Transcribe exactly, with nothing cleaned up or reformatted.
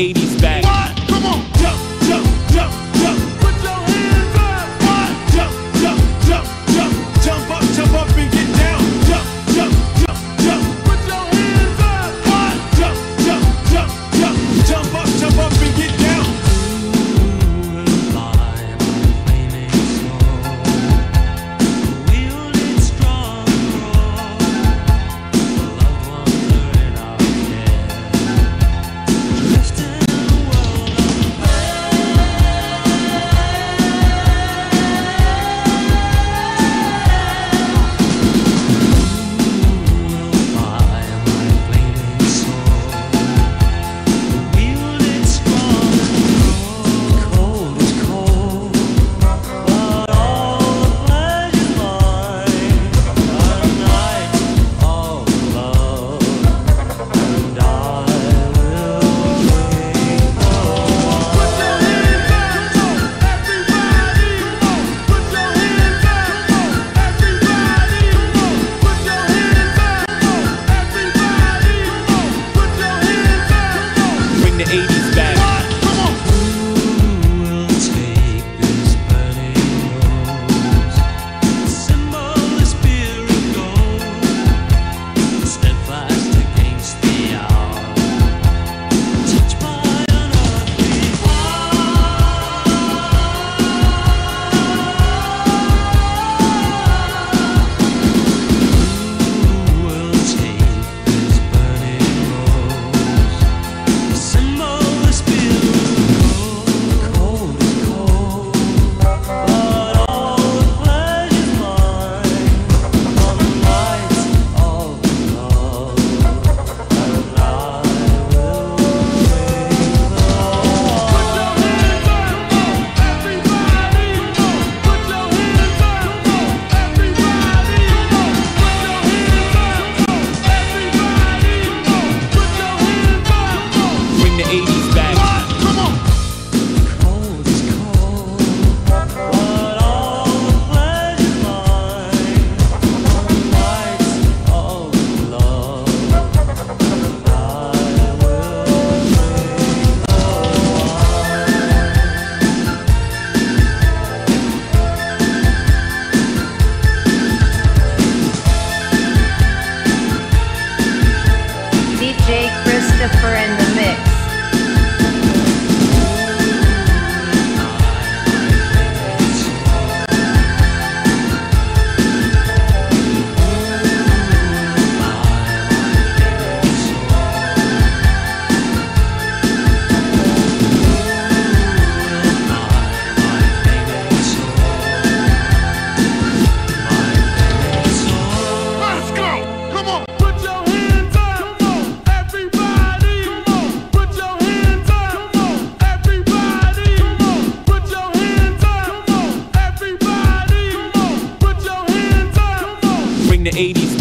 eighties back. What? Come on, jump, jump, jump, jump. Put your hands up. What? Jump, jump, jump, jump. Jump up, jump up and get down. Jump, jump, jump, jump. Put your hands up. What? Jump, jump, jump, jump. Jump up, jump up and get down. Christopher in the mix. The eighties